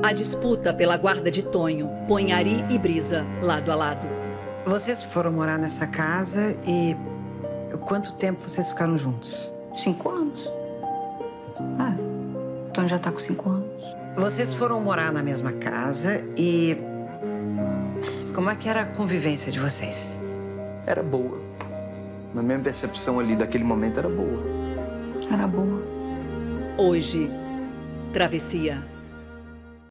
A disputa pela guarda de Tonho põe Ari e Brisa lado a lado. Vocês foram morar nessa casa e quanto tempo vocês ficaram juntos? 5 anos. Tonho já tá com 5 anos. Vocês foram morar na mesma casa e como é que era a convivência de vocês? Era boa. Na minha percepção ali daquele momento era boa. Era boa. Hoje, Travessia.